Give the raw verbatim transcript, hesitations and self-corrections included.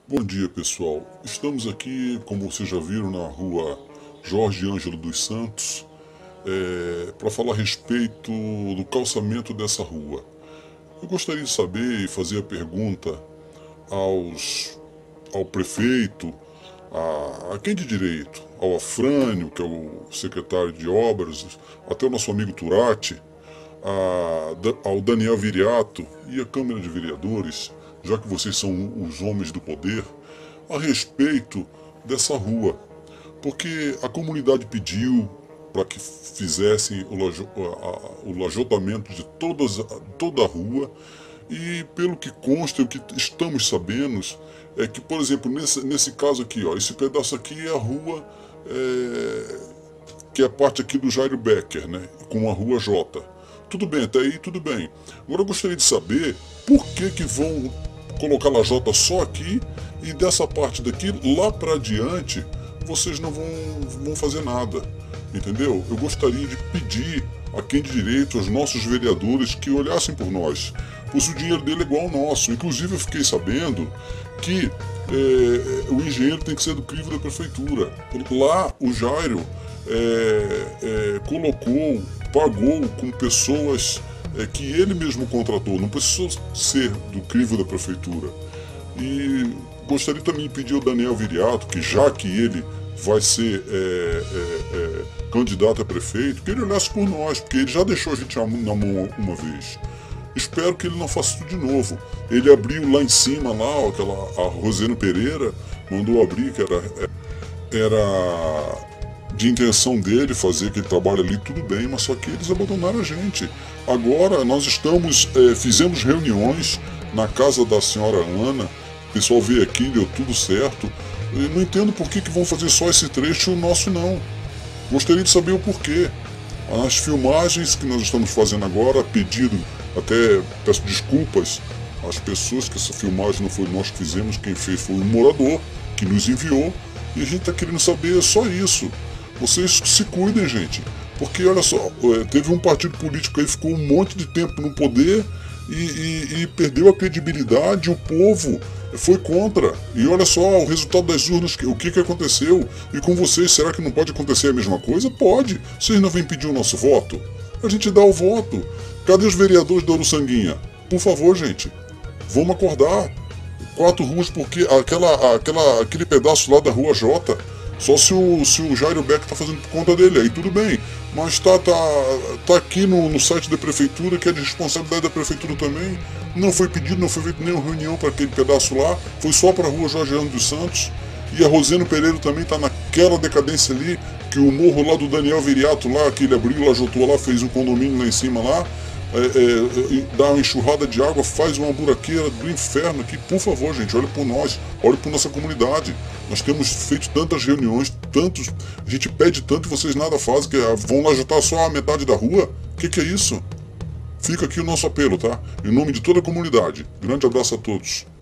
Bom dia, pessoal. Estamos aqui, como vocês já viram, na rua Jorge Ângelo dos Santos, é, para falar a respeito do calçamento dessa rua. Eu gostaria de saber e fazer a pergunta aos, ao prefeito, a, a quem de direito, ao Afrânio, que é o secretário de obras, até o nosso amigo Turati, a, ao Daniel Viriato e a Câmara de Vereadores, já que vocês são os homens do poder, a respeito dessa rua. Porque a comunidade pediu para que fizessem o, lajo, a, o lajotamento de todas, toda a rua, e pelo que consta, o que estamos sabendo, é que, por exemplo, nesse, nesse caso aqui, ó, esse pedaço aqui é a rua, é, que é a parte aqui do Jairo Becker, né, com a rua J. Tudo bem, até aí tudo bem. Agora eu gostaria de saber por que que vão colocar lajota só aqui e dessa parte daqui lá para adiante vocês não vão, vão fazer nada, entendeu? Eu gostaria de pedir a quem de direito, aos nossos vereadores, que olhassem por nós, pois o dinheiro dele é igual ao nosso. Inclusive eu fiquei sabendo que é, o engenheiro tem que ser do crivo da prefeitura. Lá o Jairo é, é, colocou, pagou com pessoas é, que ele mesmo contratou, não precisou ser do crivo da prefeitura. E gostaria também de pedir ao Daniel Viriato, que já que ele vai ser é, é, é, candidato a prefeito, que ele olhasse por nós, porque ele já deixou a gente na mão uma vez. Espero que ele não faça isso de novo. Ele abriu lá em cima, lá, aquela, a Roseno Pereira mandou abrir, que era, era de intenção dele fazer aquele trabalho ali, tudo bem, mas só que eles abandonaram a gente. Agora nós estamos, é, fizemos reuniões na casa da senhora Ana, o pessoal veio aqui, deu tudo certo. Eu não entendo por que, que vão fazer só esse trecho e o nosso não. Gostaria de saber o porquê. As filmagens que nós estamos fazendo agora, pedido, até peço desculpas às pessoas que essa filmagem não foi nós que fizemos, quem fez foi um morador que nos enviou, e a gente está querendo saber só isso. Vocês se cuidem, gente, porque olha só, teve um partido político aí que ficou um monte de tempo no poder e, e, e perdeu a credibilidade, o povo foi contra. E olha só o resultado das urnas, o que, que aconteceu. E com vocês, será que não pode acontecer a mesma coisa? Pode. Vocês não vêm pedir o nosso voto? A gente dá o voto. Cadê os vereadores da Uruçanguinha? Por favor, gente, vamos acordar. Quatro ruas, porque aquela, aquela, aquele pedaço lá da rua J, só se o, se o Jairo Beck tá fazendo por conta dele, aí tudo bem. Mas tá, tá, tá aqui no, no site da prefeitura, que é de responsabilidade da prefeitura também. Não foi pedido, não foi feita nenhuma reunião para aquele pedaço lá, foi só para a rua Jorge Ângelo dos Santos. E a Roseno Pereira também tá naquela decadência ali, que o morro lá do Daniel Viriato lá, que ele abriu, lajotou lá, fez um condomínio lá em cima lá, é, é, dá uma enxurrada de água, faz uma buraqueira do inferno aqui. Por favor, gente, olhe por nós, olhe por nossa comunidade. Nós temos feito tantas reuniões, tantos, a gente pede tanto e vocês nada fazem, que vão lajotar só a metade da rua? O que, que é isso? Fica aqui o nosso apelo, tá? Em nome de toda a comunidade. Grande abraço a todos.